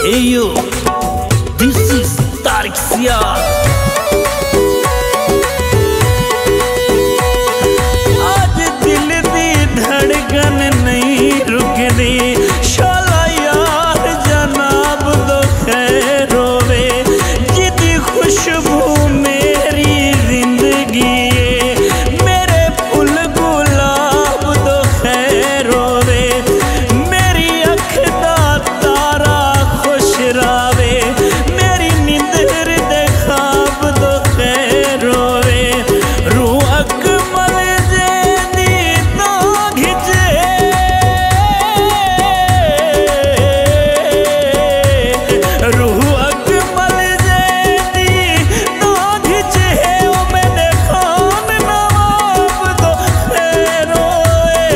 Yo, this is Tariq Sial. आज दिल दी धड़कन नहीं रुकदी, शाला यार जनाब दो खैर होवे, जिदी खुशबू मेरी जिंदगी मेरे फुल गुलाब दो खैर होवे, मेरी अख दा तारा खुश रावे, मेरी नींदर दे ख्वाब दो खैर होवे, रूह अकमल जेदी तो घिचे, रूह अकमल जेदी तो घिचे, ओ मैंने खान नवाब दो खैर होवे।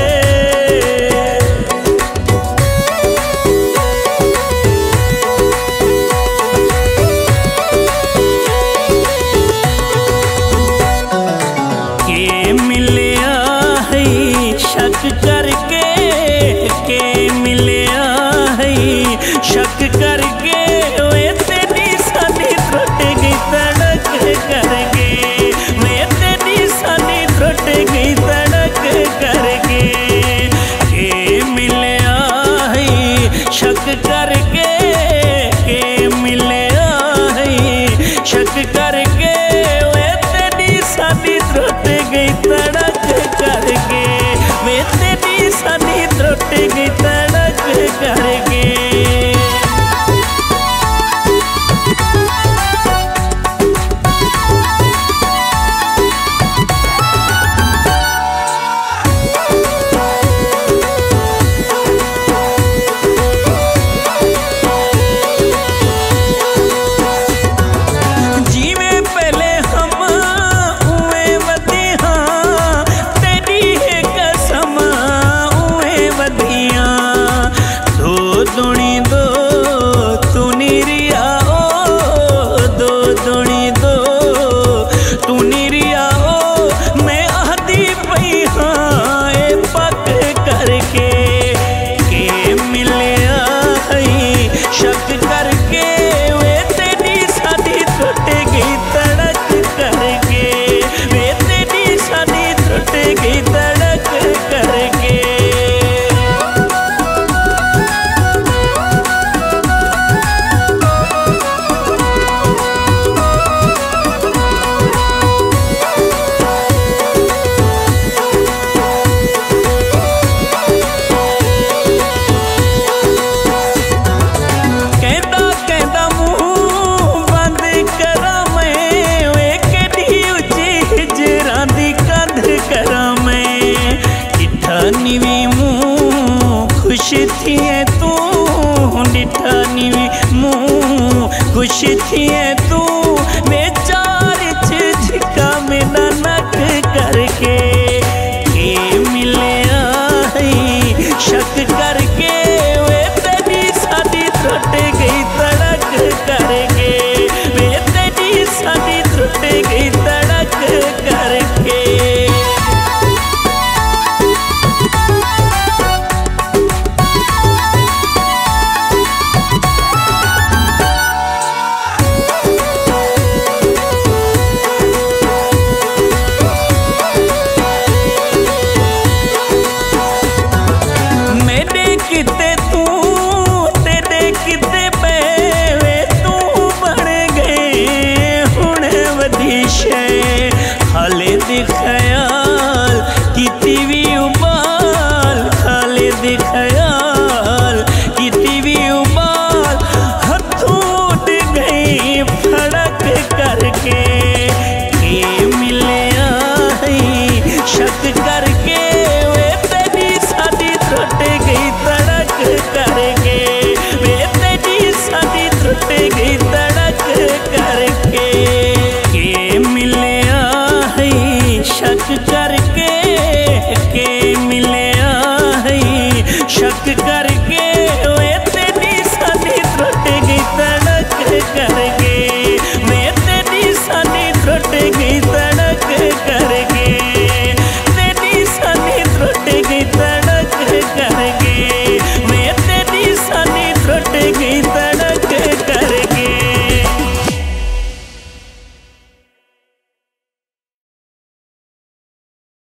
के मिलिया है शक करके, के मिलिया है शक करके, वे तेरी सानी त्रुट गई तड़क करके, वे तेरी सानी त्रुट गई तड़क करके, के मिलिया है शक करके, के मिलिया है शक करके, वे तेरी सानी त्रुट गई तड़क करके, वे तेरी सानी त्रुट गई तड़क करके। जीवे पहले हम उए वधिया, तेरी है कसम उए वधिया, दो दुनी दो तू निरिया, ओ दो दुनी दो तू निरिया, ओ मैं आदि पई हाँ ए पक करके, के मिलिया है शक करके, वे तेरी सानी त्रुट गई तड़क करके, वे तेरी सानी त्रुट गई तड़क करके। कहता कहता मुंह बंद करा मैं, वे केडी उची हिजरां दी कद करा मैं, डिठा नीवी मुंह खुश थी तू, डिठा नीवी मुंह खुश थी तू,